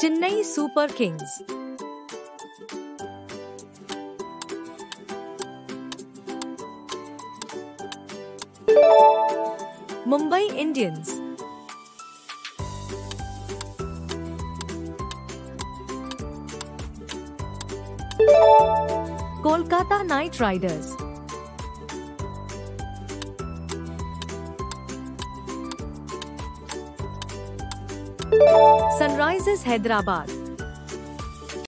Chennai super kings, Mumbai Indians, Kolkata knight riders, sunrisers Hyderabad,